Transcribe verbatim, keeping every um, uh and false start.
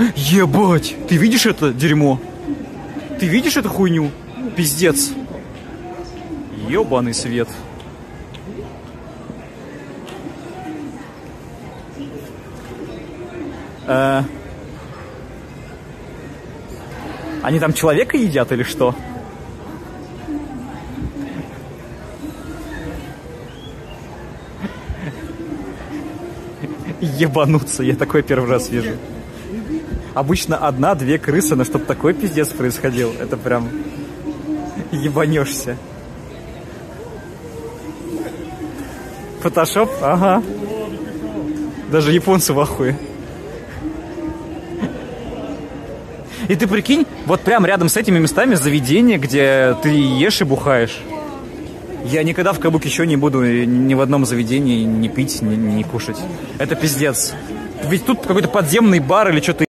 Ебать! Ты видишь это дерьмо? Ты видишь эту хуйню? Пиздец. Ебаный свет. Э... Они там человека едят или что? Ебануться, я такой первый раз вижу. Обычно одна-две крысы, но чтобы такой пиздец происходил, это прям ебанешься. Фотошоп? Ага. Даже японцы в ахуе. И ты прикинь, вот прям рядом с этими местами заведение, где ты ешь и бухаешь. Я никогда в Кабуки еще не буду ни в одном заведении ни пить, ни, ни кушать. Это пиздец. Ведь тут какой-то подземный бар или что-то.